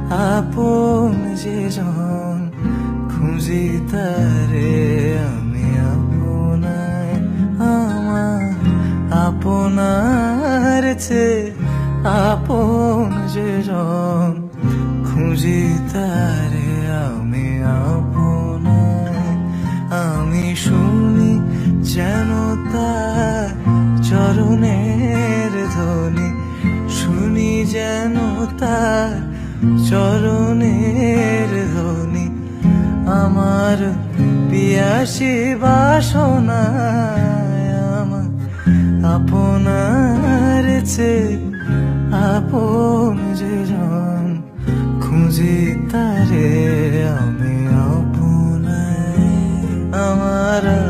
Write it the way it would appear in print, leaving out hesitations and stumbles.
আপন যে জন খুঁজি তারে আমি আপনায় আমার আপনার চেয়ে আপন যে জন খুঁজি তারে আমি আপনায় আমি শুনি যেন তার চরণের ধ্বনি শুনি যেন তার চরণের ধ্বনি আমার পিয়াসী বাসনায় আমার আপনার চেয়ে আপন যে জন খুঁজি তারে আমি আপনায় আমার